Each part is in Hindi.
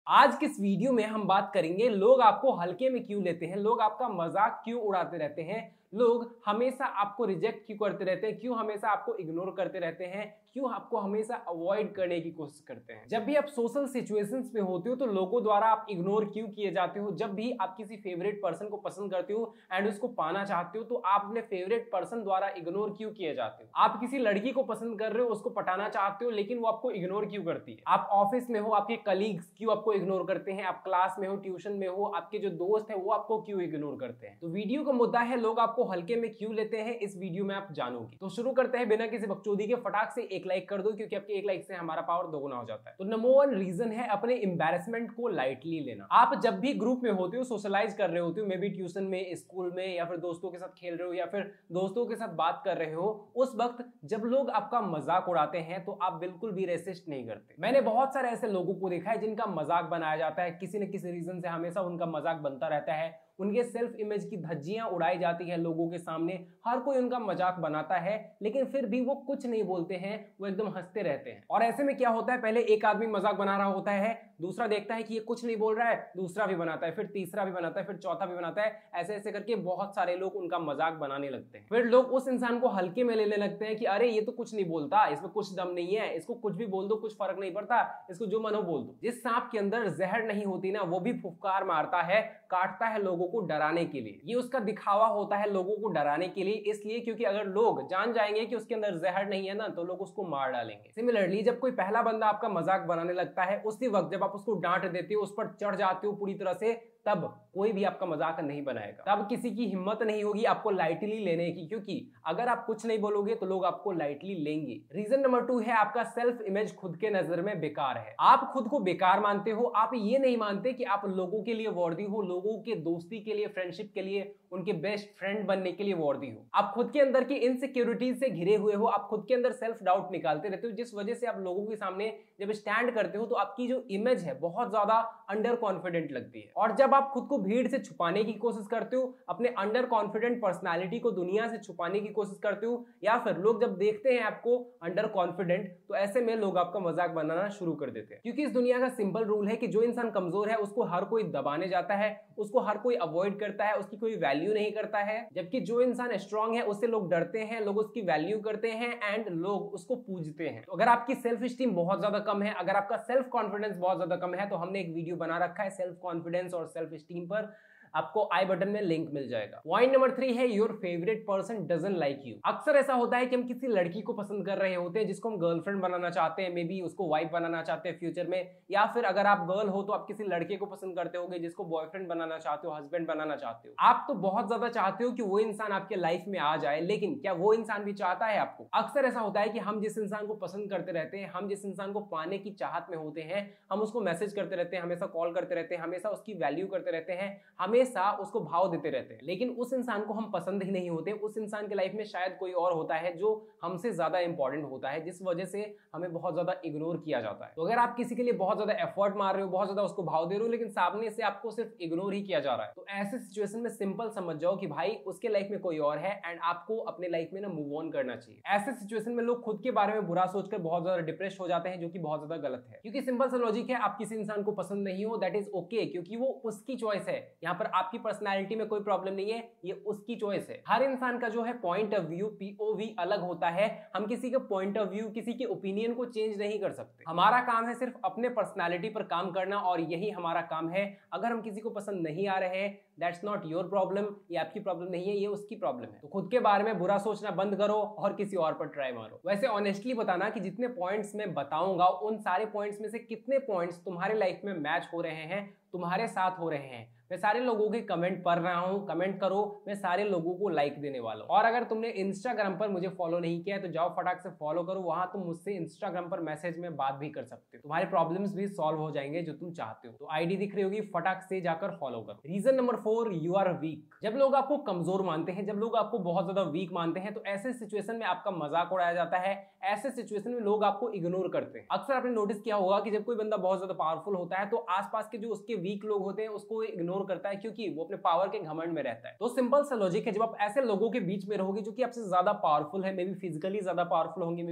आज के इस वीडियो में हम बात करेंगे लोग आपको हल्के में क्यों लेते हैं, लोग आपका मजाक क्यों उड़ाते रहते हैं, लोग हमेशा आपको रिजेक्ट क्यों करते रहते हैं, क्यों हमेशा आपको इग्नोर करते रहते हैं, क्यों आपको हमेशा अवॉइड करने की कोशिश करते हैं। जब भी आप सोशल सिचुएशंस में होते हो तो लोगों द्वारा आप इग्नोर क्यों किए जाते हो। जब भी आप किसी फेवरेट पर्सन को पसंद करते हो एंड उसको पाना चाहते हो तो आप अपने फेवरेट पर्सन द्वारा इग्नोर क्यों किए जाते हो। आप किसी लड़की को पसंद कर रहे हो, उसको पटाना चाहते हो, लेकिन वो आपको इग्नोर क्यों करती है। आप ऑफिस में हो, आपके कलीग्स क्यों आपको इग्नोर करते हैं, आप क्लास में हो, ट्यूशन में हो, आपके जो दोस्त है वो आपको क्यों इग्नोर करते हैं। तो वीडियो का मुद्दा है लोग आपको हल्के में क्यों लेते हैं, इस वीडियो में आप जानोगे। तो शुरू करते हैं बिना किसी बकचोदी के। फटाक से एक लाइक कर दो क्योंकि आपके एक लाइक से हमारा पावर दोगुना हो जाता है। तो नंबर 1 रीजन है अपने एम्बैरेसमेंट को लाइटली लेना। आप जब भी ग्रुप में होते हो, सोशलाइज कर रहे होते हो, मे बी ट्यूशन में, स्कूल में, या फिर दोस्तों के साथ खेल रहे हो, या फिर दोस्तों के साथ बात कर रहे हो, उस वक्त जब लोग आपका मजाक उड़ाते हैं तो आप बिल्कुल भी रेसिस्ट नहीं करते। मैंने बहुत सारे ऐसे लोगों को देखा है जिनका मजाक बनाया जाता है, किसी न किसी रीजन से हमेशा उनका मजाक बनता रहता है, उनके सेल्फ इमेज की धज्जियां उड़ाई जाती है लोगों के सामने, हर कोई उनका मजाक बनाता है, लेकिन फिर भी वो कुछ नहीं बोलते हैं, वो एकदम हंसते रहते हैं। और ऐसे में क्या होता है, पहले एक आदमी मजाक बना रहा होता है, दूसरा देखता है कि ये कुछ नहीं बोल रहा है, दूसरा भी बनाता है, फिर तीसरा भी बनाता है, फिर चौथा भी बनाता है, ऐसे ऐसे करके बहुत सारे लोग उनका मजाक बनाने लगते हैं। फिर लोग उस इंसान को हल्के में लेने लगते हैं कि अरे ये तो कुछ नहीं बोलता, इसमें कुछ दम नहीं है, इसको कुछ भी बोल दो, कुछ फर्क नहीं पड़ता, इसको जो मन हो बोल दो। जिस सांप के अंदर जहर नहीं होती ना, वो भी फुफकार मारता है, काटता है लोगों को डराने के लिए। ये उसका दिखावा होता है लोगों को डराने के लिए, इसलिए क्योंकि अगर लोग जान जाएंगे कि उसके अंदर जहर नहीं है ना, तो लोग उसको मार डालेंगे। सिमिलरली जब कोई पहला बंदा आपका मजाक बनाने लगता है, उसी वक्त जब आप उसको डांट देते हो, उस पर चढ़ जाते हो पूरी तरह से, तब कोई भी आपका मजाक नहीं बनाएगा। तब किसी की हिम्मत नहीं होगी आपको लाइटली लेने की, क्योंकि अगर आप कुछ नहीं बोलोगे तो लोग आपको लाइटली लेंगे। रीजन नंबर 2 है आपका सेल्फ इमेज खुद के नजर में बेकार है। आप खुद को बेकार मानते हो, आप ये नहीं मानते कि आप लोगों के लिए वर्दी हो, लोगों के दोस्ती के लिए, फ्रेंडशिप के लिए, उनके बेस्ट फ्रेंड बनने के लिए वर्दी हो। आप खुद के अंदर की इनसिक्योरिटीज से घिरे हुए हो, आप खुद के अंदर सेल्फ डाउट निकालते रहते हो, जिस वजह से आप लोगों के सामने जब स्टैंड करते हो तो आपकी जो इमेज है बहुत ज्यादा अंडर कॉन्फिडेंट लगती है। और जब आप खुद को भीड़ से छुपाने की कोशिश करते हो, अपने अंडर कॉन्फिडेंट पर्सनालिटी को दुनिया से छुपाने की कोशिश करते हो, या फिर लोग जब देखते हैं आपको अंडर कॉन्फिडेंट, तो ऐसे में लोग आपका मजाक बनाना शुरू कर देते हैं। क्योंकि इस दुनिया का सिंपल रूल है कि जो इंसान कमजोर है उसको हर कोई दबाने जाता है, उसको हर कोई अवॉइड करता है, उसकी कोई वैल्यू नहीं करता है। जबकि जो इंसान स्ट्रांग है उससे लोग डरते हैं, लोग उसकी वैल्यू करते हैं एंड लोग उसको पूजते हैं। तो अगर आपकी सेल्फ स्टीम बहुत ज्यादा कम है, अगर आपका सेल्फ कॉन्फिडेंस बहुत ज्यादा कम है, तो हमने एक वीडियो बना रखा है सेल्फ कॉन्फिडेंस और सेल्फ स्टीम पर, आपको आई बटन में लिंक मिल जाएगा। पॉइंट नंबर 3 है your favourite person doesn't like you. अक्सर ऐसा होता है कि हम किसी लड़की को पसंद कर रहे होते हैं जिसको हम गर्लफ्रेंड बनाना चाहते हैं, मे बी उसको वाइफ बनाना चाहते हैं फ्यूचर में, या फिर अगर आप गर्ल हो तो आप किसी लड़के को पसंद करते होगे जिसको बॉयफ्रेंड बनाना चाहते हो, हस्बैंड बनाना चाहते हो। आप तो बहुत ज्यादा चाहते हो कि वो इंसान आपके लाइफ में आ जाए, लेकिन क्या वो इंसान भी चाहता है आपको? अक्सर ऐसा होता है कि हम जिस इंसान को पसंद करते रहते हैं, हम जिस इंसान को पाने की चाहत में होते हैं, हम उसको मैसेज करते रहते हैं, हमेशा कॉल करते रहते हैं, हमेशा उसकी वैल्यू करते रहते हैं, हमेशा उसको भाव देते रहते हैं, लेकिन उस इंसान को हम पसंद ही नहीं होते। उस इंसान के लाइफ में शायद कोई और होता है जो हमसे ज्यादा इंपॉर्टेंट होता है, जिस वजह से हमें बहुत ज्यादा इग्नोर किया जाता है। तो अगर आप किसी के लिए बहुत ज्यादा एफर्ट मार रहे हो, बहुत ज्यादा उसको भाव दे रहे हो, लेकिन सामने से आपको सिर्फ इग्नोर ही किया जा रहा है, तो ऐसे सिचुएशन में सिंपल समझ जाओ कि भाई उसके लाइफ में कोई और है एंड आपको अपने लाइफ में ना मूव ऑन करना चाहिए। ऐसे सिचुएशन में लोग खुद के बारे में बुरा सोचकर बहुत ज्यादा डिप्रेस हो जाते हैं, जो कि बहुत ज्यादा गलत है। क्योंकि सिंपल सा लॉजिक है, आप किसी इंसान को पसंद नहीं हो, दैट इज ओके, क्योंकि वो उसकी चॉइस है। यहाँ पर आपकी पर्सनैलिटी में कोई प्रॉब्लम नहीं है, ये उसकी चॉइस है। हर इंसान का जो है पॉइंट ऑफ व्यू, पीओवी अलग होता है। हम किसी के पॉइंट ऑफ व्यू, किसी के ओपिनियन को चेंज नहीं कर सकते। हमारा काम है सिर्फ अपने पर्सनालिटी पर काम करना, और यही हमारा काम है। अगर हम किसी को पसंद नहीं आ रहे हैं, दैट्स नॉट योर प्रॉब्लम, ये आपकी प्रॉब्लम नहीं है, ये उसकी प्रॉब्लम है। तो खुद के बारे में बुरा सोचना बंद करो और किसी और पर ट्राई मारो। वैसे ऑनेस्टली बताना कि जितने पॉइंट्स मैं बताऊंगा उन सारे पॉइंट्स में से कितने पॉइंट्स तुम्हारे लाइफ में मैच हो रहे हैं, तुम्हारे साथ हो रहे हैं। मैं सारे लोगों के कमेंट पढ़ रहा हूं, कमेंट करो, मैं सारे लोगों को लाइक देने वाला हूं। और अगर तुमने इंस्टाग्राम पर मुझे फॉलो नहीं किया है तो जाओ फटाक से फॉलो करो, वहां तुम मुझसे इंस्टाग्राम पर मैसेज में बात भी कर सकते हो, तुम्हारे प्रॉब्लम्स भी सॉल्व हो जाएंगे जो तुम चाहते हो। तो आईडी दिख रही होगी, फटाक से जाकर फॉलो करो। Reason number 4, you are weak. जब लोग आपको कमजोर मानते हैं, जब लोग आपको बहुत ज्यादा वीक मानते हैं, तो ऐसे सिचुएशन में आपका मजाक उड़ाया जाता है, ऐसे सिचुएशन में लोग आपको इग्नोर करते हैं। अक्सर आपने नोटिस किया होगा कि जब कोई बंदा बहुत ज्यादा पावरफुल होता है तो आसपास के जो उसके वीक लोग होते हैं उसको इग्नोर करता है, क्योंकि वो अपने पावर के घमंड में रहता है। तो सिंपल सा लॉजिक है, जब आप ऐसे लोगों के बीच में रहोगे जो कि आपसे ज्यादा पावरफुल है, मे बी फिजिकली ज्यादा पावरफुल होंगे, मे बी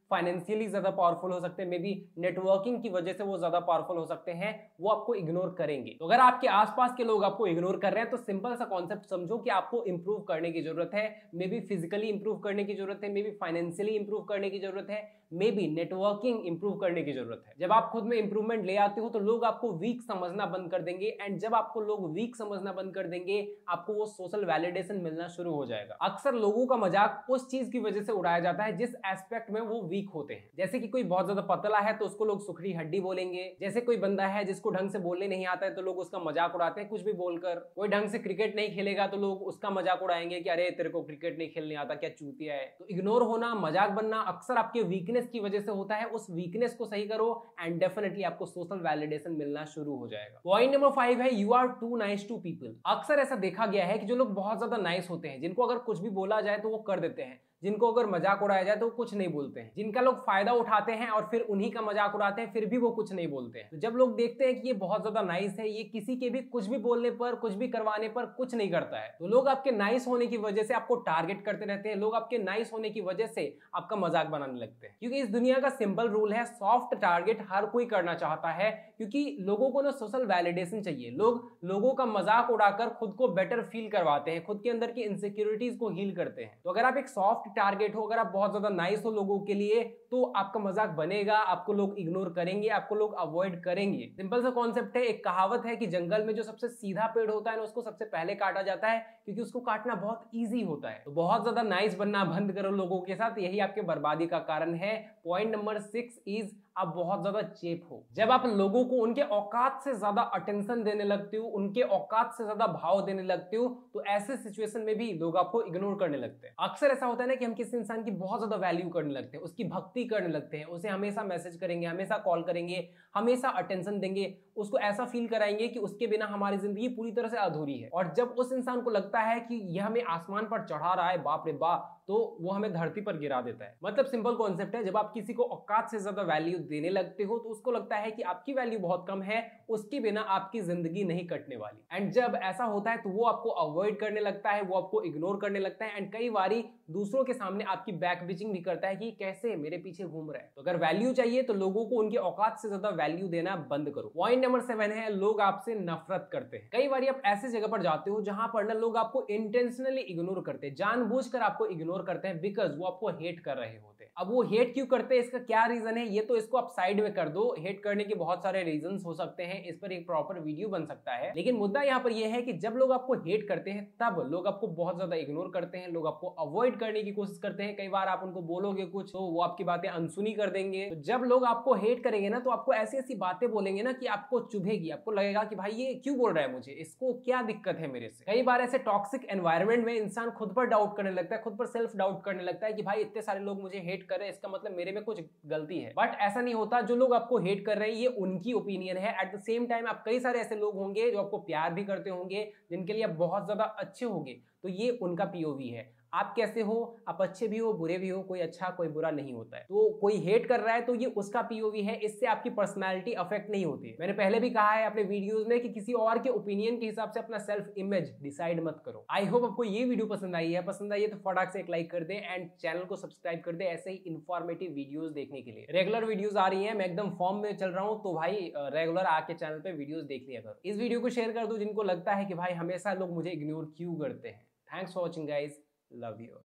फाइनेंशियली ज्यादा पावरफुल हो सकते हैं, मे बी नेटवर्किंग की वजह से वो ज्यादा पावरफुल हो सकते हैं, वो आपको इग्नोर करेंगे। तो अगर आपके आसपास के लोग आपको इग्नोर कर रहे हैं तो सिंपल सा कॉन्सेप्ट समझो कि आपको इंप्रूव करने की जरूरत है, मे बी फिजिकली इंप्रूव करने की जरूरत है, मे बी फाइनेंशियली इंप्रूव करने की जरूरत है, मे बी नेटवर्किंग इंप्रूव करने की जरूरत है। जब आप खुद में इंप्रूवमेंट ले आते हो तो लोग आपको वीक समझना बंद कर देंगे, एंड जब आपको लोग वीक समझना बंद कर देंगे आपको वो सोशल वैलिडेशन मिलना शुरू हो जाएगा। अक्सर लोगों का मजाक उस चीज की वजह से उड़ाया जाता है जिस एस्पेक्ट में वो वीक होते हैं। जैसे कि कोई बहुत ज्यादा पतला है तो उसको लोग सुखड़ी हड्डी बोलेंगे, जैसे कोई बंदा है जिसको ढंग से बोलने नहीं आता है तो लोग उसका मजाक उड़ाते हैं कुछ भी बोलकर। कोई ढंग से क्रिकेट नहीं खेलेगा तो लोग उसका मजाक उड़ाएंगे कि अरे तेरे को क्रिकेट नहीं खेलने आता, क्या चूतिया है। तो इग्नोर होना, मजाक बनना अक्सर आपके वीकनेस की वजह से होता है। उस वीकनेस को सही करो एंड डेफिनेटली आपको सोशल वैलिडेशन मिलना शुरू हो जाएगा। पॉइंट नंबर 5 है you are too nice to people. अक्सर ऐसा देखा गया है कि जो लोग बहुत ज्यादा नाइस होते हैं, जिनको अगर कुछ भी बोला जाए तो वो कर देते हैं, जिनको अगर मजाक उड़ाया जाए तो वो कुछ नहीं बोलते हैं, जिनका लोग फायदा उठाते हैं और फिर उन्हीं का मजाक उड़ाते हैं फिर भी वो कुछ नहीं बोलते हैं। तो जब लोग देखते हैं कि ये बहुत ज्यादा नाइस है, ये किसी के भी कुछ भी बोलने पर, कुछ भी करवाने पर कुछ नहीं करता है, तो लोग आपके नाइस होने की वजह से आपको टारगेट करते रहते हैं। लोग आपके नाइस होने की वजह से आपका मजाक बनाने लगते हैं, क्योंकि इस दुनिया का सिंपल रूल है, सॉफ्ट टारगेट हर कोई करना चाहता है, क्योंकि लोगों को ना सोशल वैलिडेशन चाहिए। लोग लोगों का मजाक उड़ाकर खुद को बेटर फील करवाते हैं, खुद के अंदर की इनसिक्योरिटीज को हील करते हैं। तो अगर आप एक सॉफ्ट टारगेट हो, अगर आप बहुत ज्यादा नाइस हो लोगों के लिए, तो आपका मजाक बनेगा, आपको लोग इग्नोर करेंगे, आपको लोग अवॉइड करेंगे। सिंपल सा कॉन्सेप्ट है। एक कहावत है कि जंगल में जो सबसे सीधा पेड़ होता है ना उसको सबसे पहले काटा जाता है, क्योंकि उसको काटना बहुत ईजी होता है। तो बहुत ज्यादा नाइस बनना बंद करो लोगों के साथ, यही आपके बर्बादी का कारण है। पॉइंट नंबर 6 इज आप बहुत ज्यादा चेप हो। जब आप लोगों को उनके औकात से ज्यादा अटेंशन देने लगते हो, उनके औकात से ज्यादा भाव देने लगते हो, तो ऐसे सिचुएशन में भी लोग आपको इग्नोर करने लगते हैं। अक्सर ऐसा होता है ना कि हम किसी इंसान की बहुत ज्यादा वैल्यू करने लगते हैं, उसकी भक्ति करने लगते हैं, उसे हमेशा मैसेज करेंगे, हमेशा कॉल करेंगे, हमेशा अटेंशन देंगे, उसको ऐसा फील कराएंगे कि उसके बिना हमारी जिंदगी पूरी तरह से अधूरी है। और जब उस इंसान को लगता है कि यह हमें आसमान पर चढ़ा रहा है, बाप रे बाप, तो वो हमें धरती पर गिरा देता है। मतलब सिंपल कॉन्सेप्ट है, जब आप किसी को औकात से ज्यादा वैल्यू देने लगते हो तो उसको लगता है कि आपकी वैल्यू बहुत कम है, उसके बिना आपकी जिंदगी नहीं कटने वाली। एंड जब ऐसा होता है तो वो आपको अवॉइड करने लगता है, वो आपको इग्नोर करने लगता है, एंड कई बारी दूसरों के सामने आपकी बैक बिचिंग भी करता है कि कैसे मेरे पीछे घूम रहा है। तो अगर वैल्यू चाहिए तो लोगों को उनके औकात से ज्यादा वैल्यू देना बंद करो। पॉइंट नंबर 7 है लोग आपसे नफरत करते हैं। कई बार आप ऐसे जगह पर जाते हो जहां पर ना लोग आपको इंटेंशनली इग्नोर करते हैं, जानबूझकर आपको इग्नोर करते हैं, बिकॉज वो आपको हेट कर रहे होते हैं। अब वो हेट क्यों करते हैं, इसका क्या रीजन है, ये तो इसको आप साइड में कर दो। हेट करने के बहुत सारे रीजन हो सकते हैं, इस पर एक प्रॉपर वीडियो बन सकता है, लेकिन मुद्दा यहाँ पर यह है कि जब लोग आपको हेट करते हैं तब लोग आपको बहुत ज्यादा इग्नोर करते हैं, लोग आपको अवॉइड करने की कोशिश करते हैं। कई बार आप उनको बोलोगे कुछ तो वो आपकी बातें अनसुनी कर देंगे। तो जब लोग आपको हेट करेंगे ना तो आपको ऐसी ऐसी बातें बोलेंगे ना कि आपको चुभेगी, आपको लगेगा कि भाई ये क्यों बोल रहा है मुझे, इसको क्या दिक्कत है मेरे से। कई बार ऐसे टॉक्सिक एनवायरनमेंट में इंसान खुद पर डाउट करने लगता है, खुद पर सेल्फ डाउट करने लगता है कि भाई इतने सारे लोग मुझे हेट कर रहे हैं, इसका मतलब मेरे में कुछ गलती है। बट ऐसा नहीं होता, जो लोग आपको हेट कर रहे हैं ये उनकी ओपिनियन है। एट द सेम टाइम आप कई सारे ऐसे लोग होंगे जो आपको प्यार भी करते होंगे, जिनके लिए आप बहुत ज्यादा अच्छे होंगे, तो ये उनका पीओवी है। आप कैसे हो, आप अच्छे भी हो बुरे भी हो, कोई अच्छा कोई बुरा नहीं होता है। तो कोई हेट कर रहा है तो ये उसका पीओवी है, इससे आपकी पर्सनालिटी अफेक्ट नहीं होती है। मैंने पहले भी कहा है अपने वीडियोस में कि किसी और के ओपिनियन के हिसाब से अपना सेल्फ इमेज डिसाइड मत करो। आई होप आपको ये वीडियो पसंद आई है। पसंद आई है तो फटाक से एक लाइक कर दे एंड चैनल को सब्सक्राइब कर दे ऐसे ही इंफॉर्मेटिव वीडियोस देखने के लिए। रेगुलर वीडियोस आ रही है, मैं एकदम फॉर्म में चल रहा हूँ, तो भाई रेगुलर आके चैनल पे वीडियोस देख लिया करो। इस वीडियो को शेयर कर दो जिनको लगता है कि भाई हमेशा लोग मुझे इग्नोर क्यों करते हैं। Thanks for watching guys, love you.